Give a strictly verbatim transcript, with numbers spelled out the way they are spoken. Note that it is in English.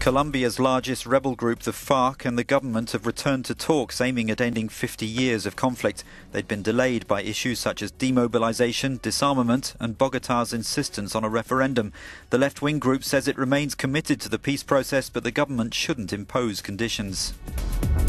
Colombia's largest rebel group, the FARC, and the government have returned to talks aiming at ending fifty years of conflict. They'd been delayed by issues such as demobilisation, disarmament and Bogota's insistence on a referendum. The left-wing group says it remains committed to the peace process, but the government shouldn't impose conditions.